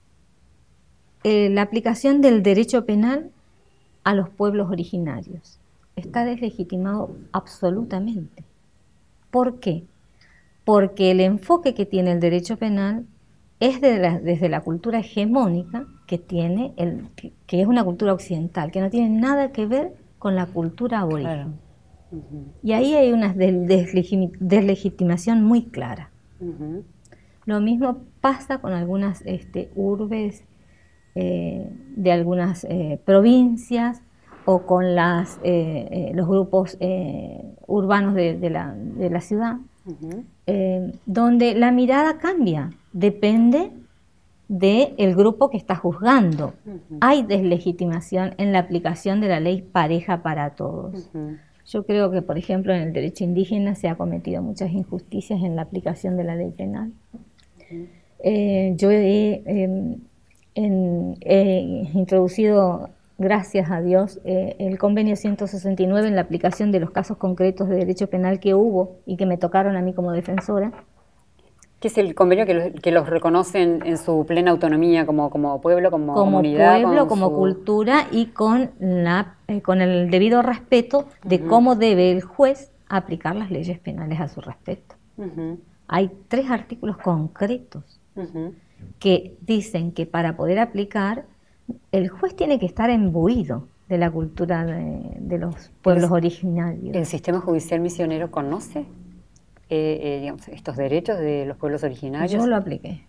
eh, la aplicación del derecho penal a los pueblos originarios está deslegitimado absolutamente. ¿Por qué? Porque el enfoque que tiene el derecho penal es de la, desde la cultura hegemónica que tiene, el, que es una cultura occidental, que no tiene nada que ver con la cultura aborigen. Claro. Uh-huh. Y ahí hay una deslegitimación muy clara. Uh-huh. Lo mismo pasa con algunas este, urbes eh, de algunas eh, provincias, o con las, eh, eh, los grupos eh, urbanos de, de, la, de la ciudad, uh-huh. eh, donde la mirada cambia, depende del grupo que está juzgando. Uh-huh. Hay deslegitimación en la aplicación de la ley pareja para todos. Uh-huh. Yo creo que, por ejemplo, en el derecho indígena se ha cometido muchas injusticias en la aplicación de la ley penal. Uh-huh. eh, yo he, eh, en, he introducido, gracias a Dios, eh, el convenio ciento sesenta y nueve en la aplicación de los casos concretos de derecho penal que hubo y que me tocaron a mí como defensora. ¿Qué es el convenio que los, que los reconocen en su plena autonomía como, como pueblo, como, como comunidad? Como pueblo, como su... cultura y con, la, eh, con el debido respeto de uh-huh. cómo debe el juez aplicar las leyes penales a su respecto. Uh-huh. Hay tres artículos concretos uh-huh. que dicen que para poder aplicar, el juez tiene que estar imbuido de la cultura de, de los pueblos ¿El, originarios. ¿El sistema judicial misionero conoce eh, eh, digamos, estos derechos de los pueblos originarios? Yo lo apliqué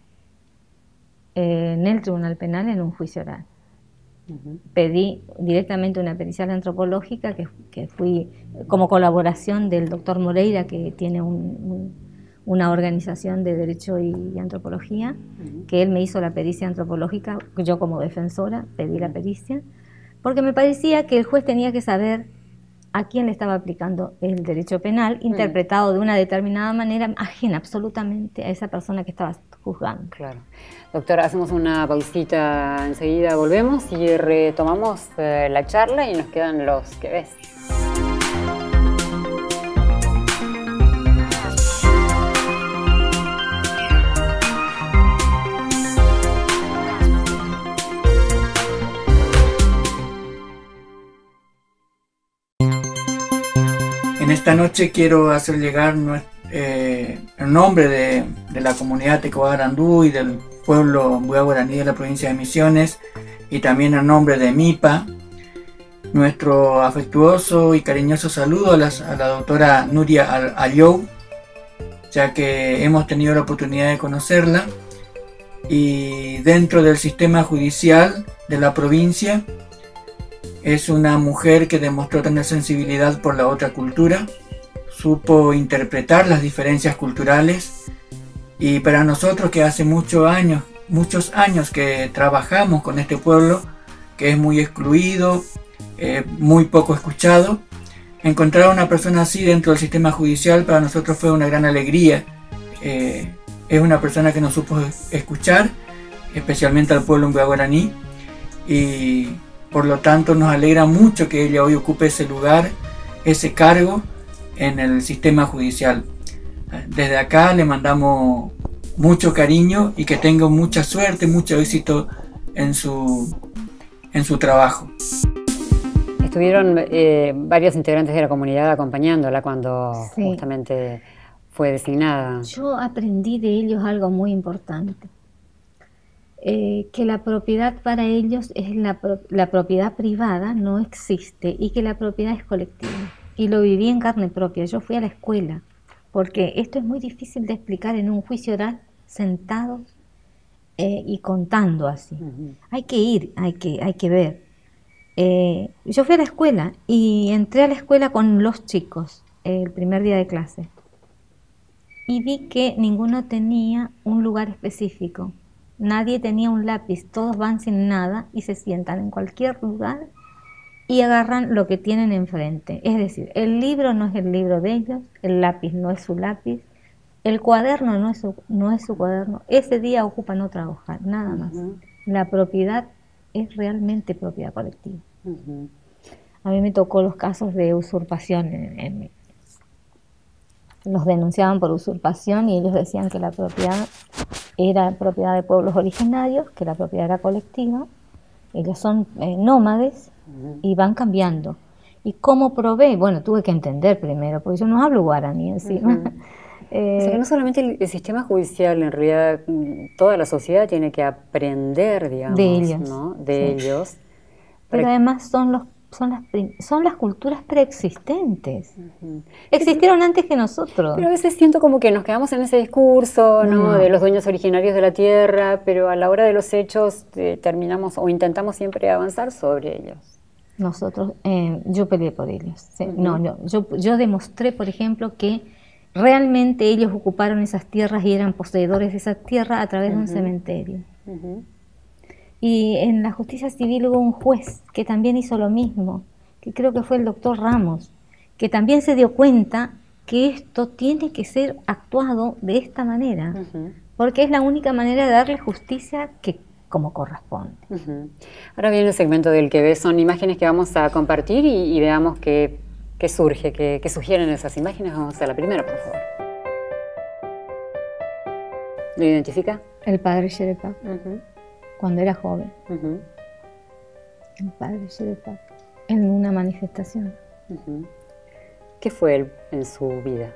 eh, en el Tribunal Penal en un juicio oral. Uh-huh. Pedí directamente una pericial antropológica que, que fui como colaboración del doctor Moreira, que tiene un, un una organización de Derecho y, y Antropología, uh-huh. que él me hizo la pericia antropológica, yo como defensora pedí la pericia, porque me parecía que el juez tenía que saber a quién le estaba aplicando el derecho penal, uh-huh. interpretado de una determinada manera, ajena absolutamente a esa persona que estaba juzgando. Claro. Doctora, hacemos una pausita, enseguida volvemos y retomamos eh, la charla y nos quedan los que ves. En esta noche quiero hacer llegar eh, el nombre de, de la comunidad Tecoagarandú y del pueblo Mbuya Guaraní de la provincia de Misiones, y también el nombre de MIPA, nuestro afectuoso y cariñoso saludo a, las, a la doctora Nuria Ayou, ya que hemos tenido la oportunidad de conocerla, y dentro del sistema judicial de la provincia es una mujer que demostró tener sensibilidad por la otra cultura, supo interpretar las diferencias culturales, y para nosotros que hace muchos años, muchos años que trabajamos con este pueblo, que es muy excluido, eh, muy poco escuchado, encontrar a una persona así dentro del sistema judicial para nosotros fue una gran alegría. Eh, es una persona que nos supo escuchar, especialmente al pueblo Mbuya Guaraní, y por lo tanto nos alegra mucho que ella hoy ocupe ese lugar, ese cargo en el sistema judicial. Desde acá le mandamos mucho cariño y que tenga mucha suerte, mucho éxito en su, en su trabajo. Estuvieron eh, varios integrantes de la comunidad acompañándola cuando sí. justamente fue designada. Yo aprendí de ellos algo muy importante. Eh, que la propiedad para ellos es la, la propiedad privada, no existe, y que la propiedad es colectiva. Y lo viví en carne propia. Yo fui a la escuela, porque esto es muy difícil de explicar en un juicio oral, sentados eh, y contando así. Ujú. Hay que ir, hay que, hay que ver. Eh, yo fui a la escuela y entré a la escuela con los chicos el primer día de clase y vi que ninguno tenía un lugar específico. Nadie tenía un lápiz, todos van sin nada y se sientan en cualquier lugar y agarran lo que tienen enfrente. Es decir, el libro no es el libro de ellos, el lápiz no es su lápiz, el cuaderno no es su, no es su cuaderno. Ese día ocupan otra hoja, nada más. Ujú. La propiedad es realmente propiedad colectiva. Ujú. A mí me tocó los casos de usurpación. En, en, los denunciaban por usurpación y ellos decían que la propiedad era propiedad de pueblos originarios, que la propiedad era colectiva. Ellos son eh, nómades y van cambiando. ¿Y cómo probé? Bueno, tuve que entender primero, porque yo no hablo guaraní encima. Ujú. eh, O sea que no solamente el, el sistema judicial, en realidad mm, toda la sociedad tiene que aprender, digamos, De ellos, ¿no? De sí. ellos. pero para- además son, los, son, las, prim- son las culturas preexistentes. Ujú. Existieron antes que nosotros. Pero a veces siento como que nos quedamos en ese discurso, ¿no? No. De los dueños originarios de la tierra, pero a la hora de los hechos eh, terminamos o intentamos siempre avanzar sobre ellos. Nosotros, eh, yo peleé por ellos. Sí. Ujú. No, no, yo, yo demostré, por ejemplo, que realmente ellos ocuparon esas tierras y eran poseedores de esas tierras a través de un Ujú. cementerio. Ujú. Y en la justicia civil hubo un juez que también hizo lo mismo, que creo que fue el doctor Ramos, que también se dio cuenta que esto tiene que ser actuado de esta manera, Ujú. porque es la única manera de darle justicia que como corresponde. Ujú. Ahora viene el segmento del que ves, son imágenes que vamos a compartir y, y veamos qué, qué surge, qué, qué sugieren esas imágenes. Vamos a la primera, por favor. ¿Lo identifica? El padre Sherepak, Ujú. cuando era joven, Ujú. el padre Sherepak, en una manifestación. Ujú. ¿Qué fue él en su vida?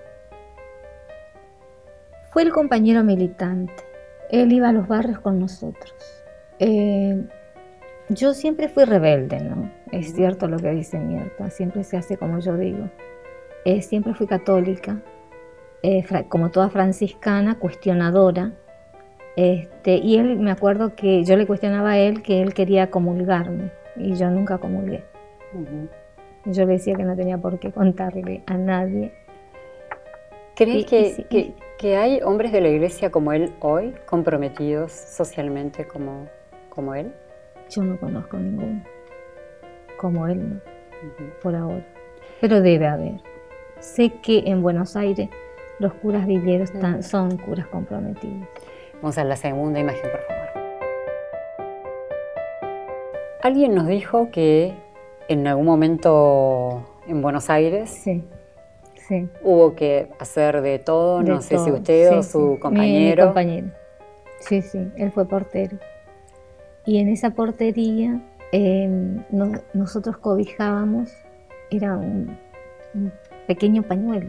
Fue el compañero militante. Él iba a los barrios con nosotros. Eh, yo siempre fui rebelde, ¿no? Es cierto lo que dice Mierta, siempre se hace como yo digo. Eh, siempre fui católica, eh, fra- como toda franciscana, cuestionadora. Este, y él, me acuerdo que yo le cuestionaba a él que él quería comulgarme y yo nunca comulgué. Ujú. Yo le decía que no tenía por qué contarle a nadie. ¿Crees Y- que, y sí, que- y- que hay hombres de la iglesia como él hoy, comprometidos socialmente como, como él? Yo no conozco ninguno, como él no. Ujú. Por ahora, pero debe haber. Sé que en Buenos Aires los curas villeros tan- son curas comprometidos. Vamos a la segunda imagen, por favor. Alguien nos dijo que en algún momento en Buenos Aires Sí, sí. hubo que hacer de todo, de no sé si todo. usted Sí, o sí. su Mi- Mi, compañero. compañero. Sí, sí, él fue portero. Y en esa portería eh, no- nosotros cobijábamos, era un, un pequeño pañuelo.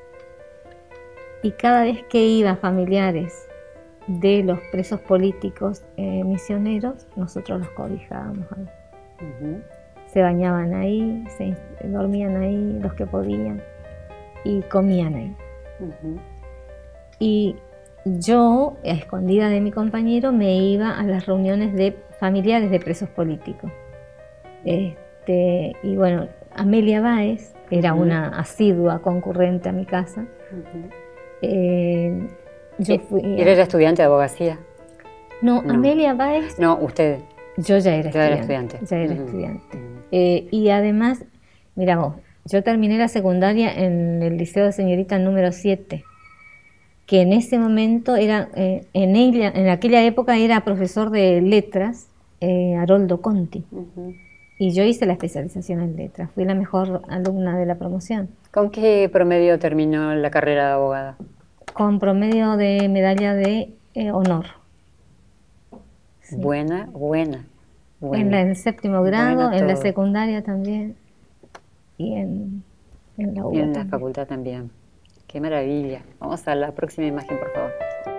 Y cada vez que iban familiares de los presos políticos eh, misioneros, nosotros los cobijábamos ahí. Ujú. Se bañaban ahí, se dormían ahí los que podían y comían ahí. Ujú. Y yo, a escondida de mi compañero, me iba a las reuniones de familiares de presos políticos. Este, y bueno, Amelia Báez era Ujú. una asidua concurrente a mi casa. Ujú. Eh, yo fui ¿Y era ya estudiante de abogacía? No, No. Amelia Báez, No, usted. yo ya era Ya era estudiante. estudiante. Ya era Ujú. estudiante. Ujú. Eh, y además, mira vos, yo terminé la secundaria en el Liceo de Señorita número siete, que en ese momento era, eh, en, ella, en aquella época era profesor de letras, eh, Haroldo Conti, Ujú. y yo hice la especialización en letras, fui la mejor alumna de la promoción, ¿Con qué promedio terminó la carrera de abogada? con promedio de medalla de eh, honor. Sí. Buena, buena. buena. En la- en el séptimo grado, Buena en la todo. secundaria también, y en, en la U Y en la también. facultad también. Qué maravilla. Vamos a la próxima imagen, por favor.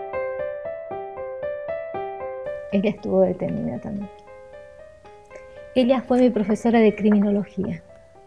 Ella estuvo detenida también. Ella fue mi profesora de criminología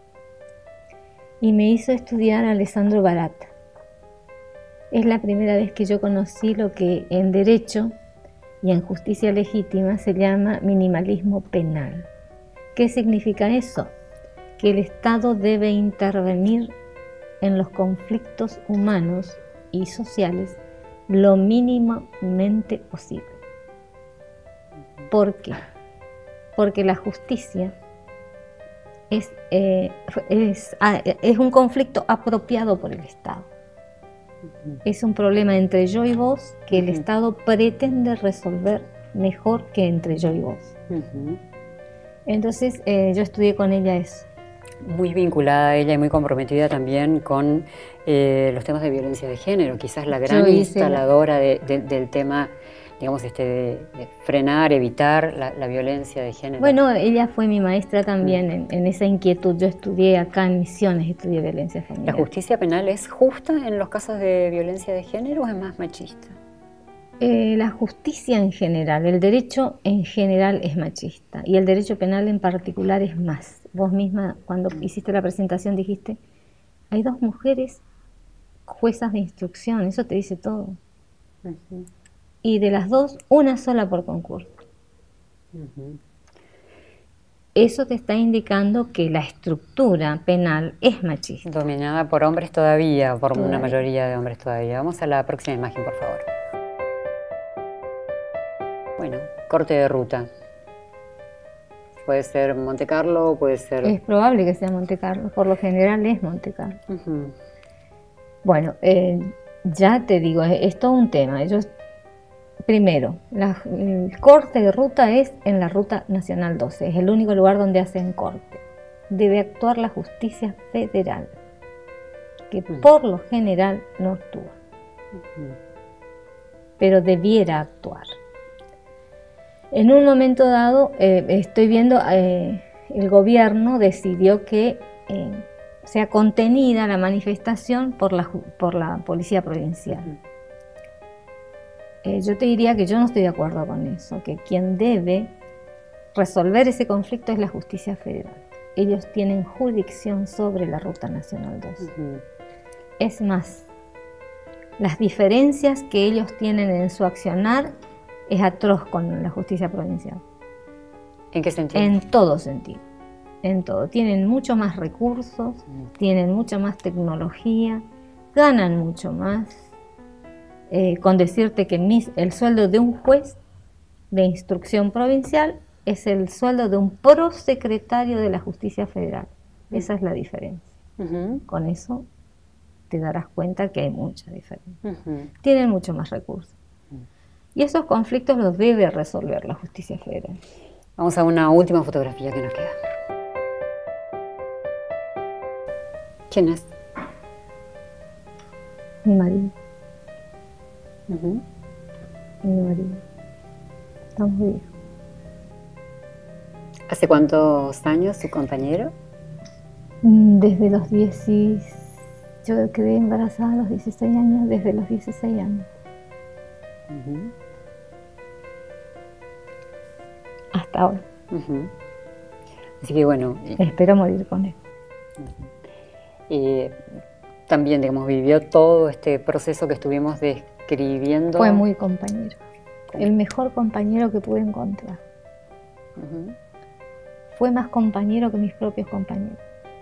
y me hizo estudiar a Alessandro Barata. Es la primera vez que yo conocí lo que en derecho y en justicia legítima se llama minimalismo penal. ¿Qué significa eso? Que el Estado debe intervenir en los conflictos humanos y sociales lo mínimamente posible. ¿Por qué? Porque la justicia es, eh, es, es un conflicto apropiado por el Estado. Es un problema entre yo y vos que el Estado pretende resolver mejor que entre yo y vos. Entonces eh, yo estudié con ella eso. Muy vinculada ella y muy comprometida también con eh, los temas de violencia de género, quizás la gran instaladora de, de, del tema, digamos, este, de, de frenar, evitar la, la violencia de género. Bueno, ella fue mi maestra también en, en esa inquietud. Yo estudié acá en Misiones, estudié violencia familiar. ¿La justicia penal es justa en los casos de violencia de género o es más machista? Eh, la justicia en general, el derecho en general es machista y el derecho penal en particular es más. Vos misma cuando hiciste la presentación dijiste, hay dos mujeres juezas de instrucción, eso te dice todo. Uh-huh. Y de las dos, una sola por concurso. Uh-huh. Eso te está indicando que la estructura penal es machista. Dominada por hombres todavía, por todavía. Una mayoría de hombres todavía. Vamos a la próxima imagen, por favor. Bueno, corte de ruta. Puede ser Monte Carlo, puede ser... Es probable que sea Monte Carlo, por lo general es Monte Carlo. Uh-huh. Bueno, eh, ya te digo, es, es todo un tema. Ellos, primero, la, el corte de ruta es en la Ruta Nacional doce, es el único lugar donde hacen corte. Debe actuar la justicia federal, que uh-huh. por lo general no actúa, uh-huh. pero debiera actuar. En un momento dado, eh, estoy viendo, eh, el gobierno decidió que eh, sea contenida la manifestación por la, por la policía provincial. Uh-huh. eh, yo te diría que yo no estoy de acuerdo con eso, que quien debe resolver ese conflicto es la justicia federal. Ellos tienen jurisdicción sobre la Ruta Nacional doce. Uh-huh. Es más, las diferencias que ellos tienen en su accionar es atroz con la justicia provincial. ¿En qué sentido? En todo sentido, en todo. Tienen mucho más recursos, mm. tienen mucha más tecnología, ganan mucho más. Eh, con decirte que mis, el sueldo de un juez de instrucción provincial es el sueldo de un prosecretario de la Justicia Federal. Mm. Esa es la diferencia. Uh-huh. Con eso te darás cuenta que hay mucha diferencia. Uh-huh. Tienen mucho más recursos. Y esos conflictos los debe resolver la justicia federal. Vamos a una última fotografía que nos queda. ¿Quién es? Mi marido. Uh-huh. Mi marido. Estamos viejos. ¿Hace cuántos años su compañero? Desde los diez. Yo quedé embarazada a los dieciséis años, desde los dieciséis años. Uh-huh. Hasta ahora. Uh-huh. Así que bueno... Espero morir con él. Uh-huh. Y también, digamos, vivió todo este proceso que estuvimos describiendo. Fue muy compañero. El mejor compañero que pude encontrar. Uh-huh. Fue más compañero que mis propios compañeros.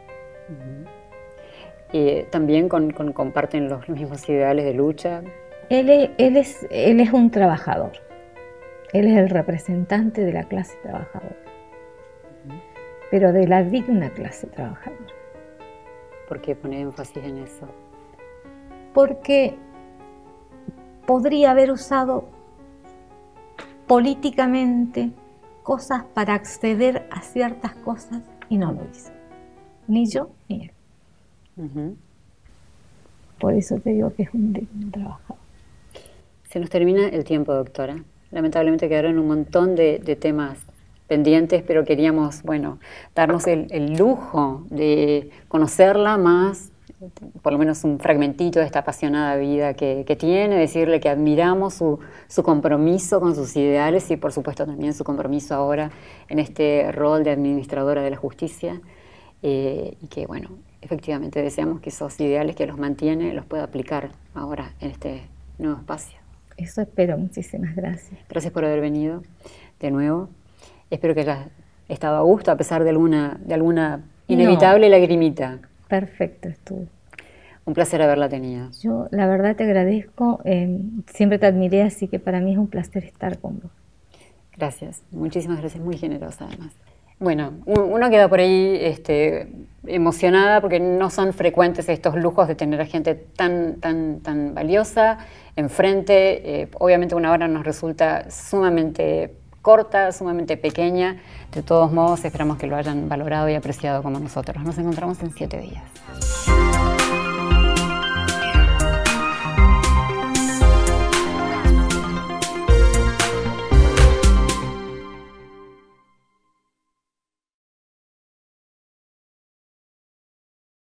Uh-huh. Y también con, con, comparten los mismos ideales de lucha. Él es, él, es, él es un trabajador. Él es el representante de la clase trabajadora. Uh-huh. Pero de la digna clase trabajadora. ¿Por qué pone énfasis en eso? Porque podría haber usado políticamente cosas para acceder a ciertas cosas y no lo hizo. Ni yo ni él. Uh-huh. Por eso te digo que es un digno trabajador. Se nos termina el tiempo, doctora. Lamentablemente quedaron un montón de, de temas pendientes, pero queríamos, bueno, darnos el, el lujo de conocerla más, por lo menos un fragmentito de esta apasionada vida que, que tiene, decirle que admiramos su, su compromiso con sus ideales y por supuesto también su compromiso ahora en este rol de administradora de la justicia, eh, y que, bueno, efectivamente deseamos que esos ideales que los mantiene los pueda aplicar ahora en este nuevo espacio. Eso espero. Muchísimas gracias. Gracias por haber venido de nuevo. Espero que hayas estado a gusto a pesar de alguna, de alguna inevitable no. lagrimita. Perfecto estuvo. Un placer haberla tenido. Yo la verdad te agradezco, eh, siempre te admiré, así que para mí es un placer estar con vos. Gracias, muchísimas gracias, muy generosa además. Bueno, uno queda por ahí este, emocionada porque no son frecuentes estos lujos de tener a gente tan, tan, tan valiosa enfrente. Eh, obviamente una hora nos resulta sumamente corta, sumamente pequeña. De todos modos, esperamos que lo hayan valorado y apreciado como nosotros. Nos encontramos en siete días.